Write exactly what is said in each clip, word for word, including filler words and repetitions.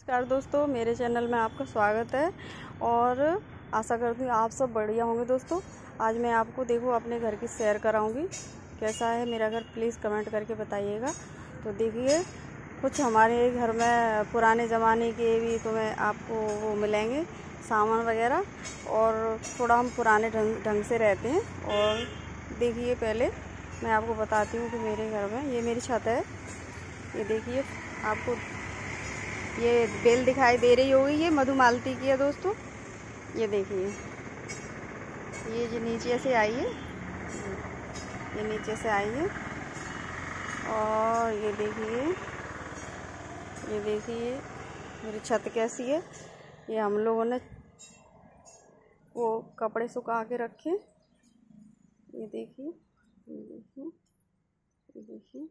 नमस्कार दोस्तों, मेरे चैनल में आपका स्वागत है और आशा करती हूँ आप सब बढ़िया होंगे। दोस्तों आज मैं आपको देखो अपने घर की सैर कराऊंगी। कैसा है मेरा घर प्लीज़ कमेंट करके बताइएगा। तो देखिए कुछ हमारे घर में पुराने ज़माने के भी तुम्हें आपको वो मिलेंगे सामान वगैरह, और थोड़ा हम पुराने ढंग ढंग से रहते हैं। और देखिए पहले मैं आपको बताती हूँ कि मेरे घर में ये मेरी छत है। ये देखिए आपको ये बेल दिखाई दे रही होगी, ये मधुमालती की है दोस्तों। ये देखिए ये जो नीचे से आई है, ये नीचे से आई है। और ये देखिए ये देखिए मेरी छत कैसी है। ये हम लोगों ने वो कपड़े सुखा के रखे। ये देखिए ये देखिए ये देखिए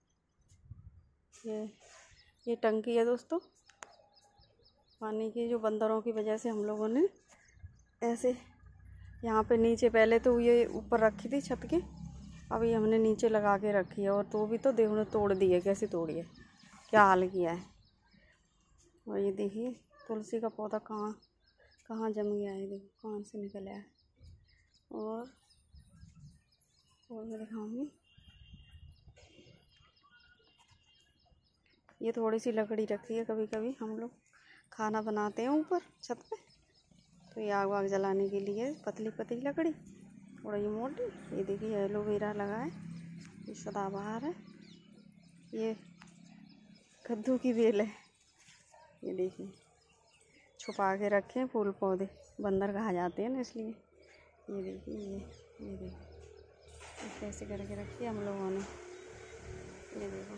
ये ये टंकी है दोस्तों पानी की, जो बंदरों की वजह से हम लोगों ने ऐसे यहाँ पे नीचे, पहले तो ये ऊपर रखी थी छत के, अभी हमने नीचे लगा के रखी है। और तो भी तो देखो ने तोड़ दी है, कैसे तोड़ी है, क्या हाल किया है। और ये देखिए तुलसी का पौधा कहाँ कहाँ जम गया है, देखो कहाँ से निकल आया है। और और मैं दिखाऊंगी, ये थोड़ी सी लकड़ी रखी है, कभी कभी हम लोग खाना बनाते हैं ऊपर छत पे, तो ये आग वाग जलाने के लिए पतली पतली लकड़ी, थोड़ा ये मोटी। ये देखिए एलोवेरा लगा है, ये सदाबहार है। ये कद्दू की बेल है। ये देखिए छुपा के रखे हैं फूल पौधे, बंदर खा जाते हैं ना इसलिए। ये देखिए ये ये देखिए कैसे करके रखी है हम लोगों ने। ये देखो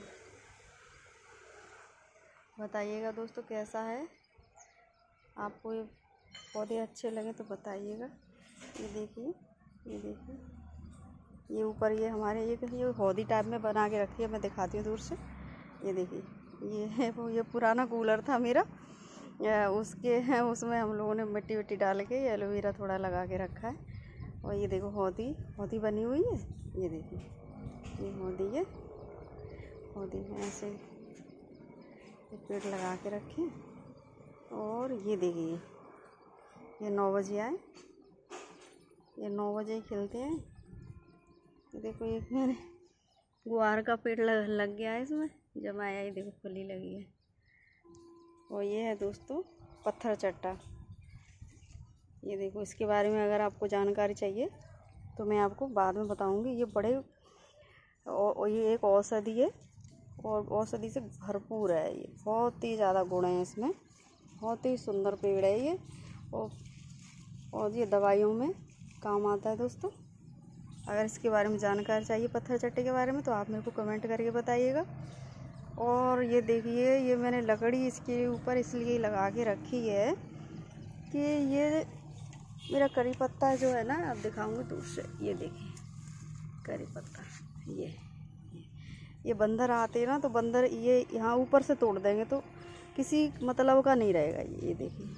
बताइएगा दोस्तों कैसा है, आपको ये पौधे अच्छे लगे तो बताइएगा। ये देखिए ये देखिए ये ऊपर ये हमारे ये ये हौदी टाइप में बना के रखी है, मैं दिखाती हूँ दूर से। ये देखिए ये है वो, ये पुराना कूलर था मेरा, उसके हैं उसमें हम लोगों ने मिट्टी विट्टी डाल के एलोवेरा थोड़ा लगा के रखा है। और ये देखो हौदी हौदी बनी हुई है। ये देखिए ये हौदी है, हौदी में ऐसे पेड़ लगा के रखे। और ये देखिए ये नौ बजे आए, ये नौ बजे ही खिलते हैं। ये देखो एक मेरे गुआर का पेड़ लग, लग गया है इसमें, जब आया ये देखो फली लगी है। और ये है दोस्तों पत्थर चट्टा। ये देखो इसके बारे में अगर आपको जानकारी चाहिए तो मैं आपको बाद में बताऊंगी। ये बड़े और ये एक औषधि है और औषधि से भरपूर है। ये बहुत ही ज़्यादा गुण है इसमें, बहुत ही सुंदर पेड़ है ये। और और ये दवाइयों में काम आता है दोस्तों। अगर इसके बारे में जानकारी चाहिए पत्थर चट्टे के बारे में तो आप मेरे को कमेंट करके बताइएगा। और ये देखिए ये मैंने लकड़ी इसके ऊपर इसलिए लगा के रखी है कि ये मेरा करी पत्ता जो है ना, आप दिखाऊंगी दूर से। ये देखिए करी पत्ता, ये ये बंदर आते हैं ना, तो बंदर ये यहाँ ऊपर से तोड़ देंगे तो किसी मतलब का नहीं रहेगा। ये देखिए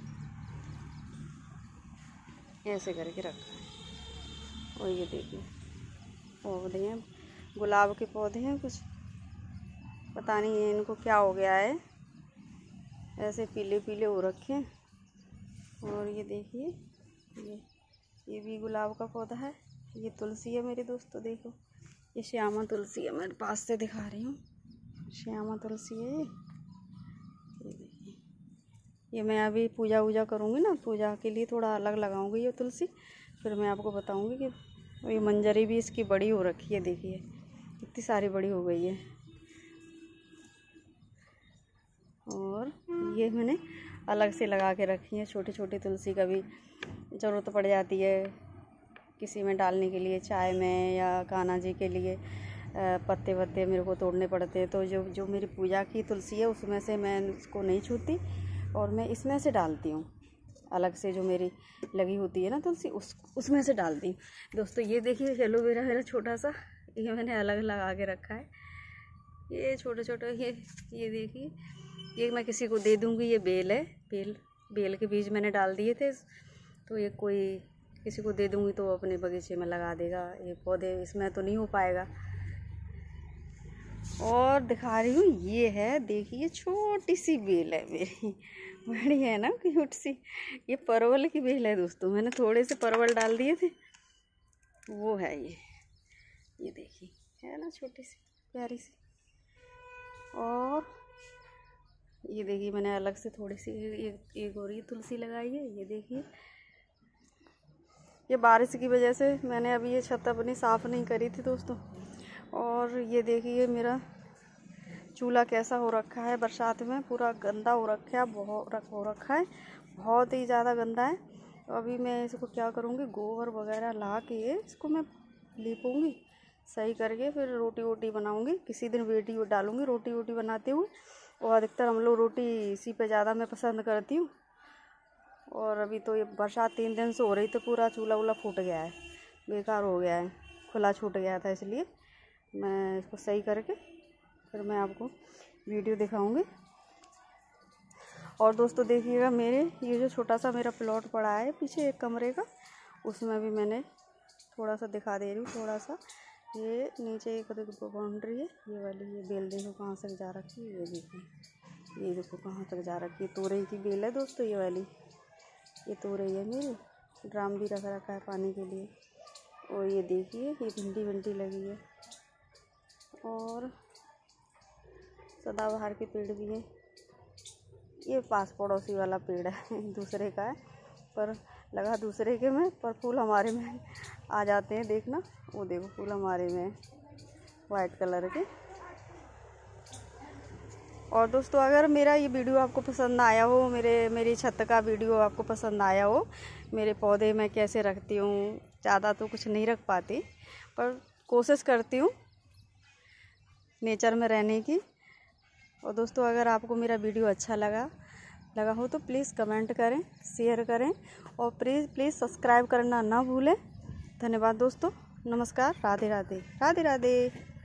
ऐसे करके रखा है। और ये देखिए पौधे हैं, गुलाब के पौधे हैं, कुछ पता नहीं है इनको क्या हो गया है, ऐसे पीले पीले हो रखे हैं। और ये देखिए ये ये भी गुलाब का पौधा है। ये तुलसी है मेरे दोस्तों, देखो ये श्यामा तुलसी है, मेरे पास से दिखा रही हूँ, श्यामा तुलसी है ये। ये देखिए ये मैं अभी पूजा वूजा करूँगी ना, पूजा के लिए थोड़ा अलग लगाऊंगी ये तुलसी, फिर मैं आपको बताऊंगी कि ये मंजरी भी इसकी बड़ी हो रखी है। देखिए इतनी सारी बड़ी हो गई है। और ये मैंने अलग से लगा के रखी है छोटी छोटी तुलसी, कभी ज़रूरत पड़ जाती है किसी में डालने के लिए, चाय में या कान्हा जी के लिए पत्ते वत्ते मेरे को तोड़ने पड़ते हैं, तो जो जो मेरी पूजा की तुलसी है उसमें से मैं उसको नहीं छूती और मैं इसमें से डालती हूँ। अलग से जो मेरी लगी होती है ना तुलसी, उस उसमें से डालती हूँ दोस्तों। ये देखिए एलोवेरा मेरा छोटा सा, ये मैंने अलग लगा के रखा है। ये छोटे छोटे ये ये देखिए ये मैं किसी को दे दूँगी। ये बेल है, बेल बेल के बीज मैंने डाल दिए थे, तो ये कोई किसी को दे दूँगी तो अपने बगीचे में लगा देगा। ये पौधे इसमें तो नहीं हो पाएगा। और दिखा रही हूँ, ये है देखिए छोटी सी बेल है मेरी, बड़ी है ना क्यूट सी। ये परवल की बेल है दोस्तों, मैंने थोड़े से परवल डाल दिए थे, वो है ये ये देखिए, है ना छोटी सी प्यारी सी। और ये देखिए मैंने अलग से थोड़ी सी एक एक और ये तुलसी लगाई है। ये देखिए, ये बारिश की वजह से मैंने अभी ये छत अपनी साफ़ नहीं करी थी दोस्तों। और ये देखिए मेरा चूल्हा कैसा हो रखा है, बरसात में पूरा गंदा हो रखा है, बहुत रख हो रखा है, बहुत ही ज़्यादा गंदा है। तो अभी मैं इसको क्या करूँगी, गोबर वगैरह ला के इसको मैं लीपूँगी सही करके, फिर रोटी वोटी बनाऊँगी। किसी दिन वीडियो डालूँगी रोटी वोटी बनाते हुए। और अधिकतर हम लोग रोटी इसी पे ज़्यादा मैं पसंद करती हूँ। और अभी तो ये बरसात तीन दिन से हो रही, तो पूरा चूल्हा वूल्हा फूट गया है, बेकार हो गया है, खुला छूट गया था, इसलिए मैं इसको सही करके फिर मैं आपको वीडियो दिखाऊंगी। और दोस्तों देखिएगा, मेरे ये जो छोटा सा मेरा प्लॉट पड़ा है पीछे एक कमरे का, उसमें भी मैंने थोड़ा सा दिखा दे रही हूँ। थोड़ा सा ये नीचे एक देखो बाउंड्री है, ये वाली ये बेल देखो कहाँ तक जा रखी है, ये देखो ये देखो कहाँ तक जा रखी है। तोरई की बेल है दोस्तों ये वाली, ये तोरई है मेरी। ड्राम भी रख रखा है पानी के लिए। और ये देखिए ये भिंडी भिंडी लगी है, और सदाबहार के पेड़ भी हैं। ये पास पड़ोसी वाला पेड़ है, दूसरे का है, पर लगा दूसरे के में, पर फूल हमारे में आ जाते हैं। देखना वो देखो फूल हमारे में वाइट कलर के। और दोस्तों अगर मेरा ये वीडियो आपको पसंद आया हो, मेरे मेरी छत का वीडियो आपको पसंद आया हो, मेरे पौधे मैं कैसे रखती हूँ, ज़्यादा तो कुछ नहीं रख पाती, पर कोशिश करती हूँ नेचर में रहने की। और दोस्तों अगर आपको मेरा वीडियो अच्छा लगा लगा हो तो प्लीज़ कमेंट करें, शेयर करें, और प्लीज़ प्लीज़ सब्सक्राइब करना ना भूलें। धन्यवाद दोस्तों, नमस्कार, राधे राधे, राधे राधे।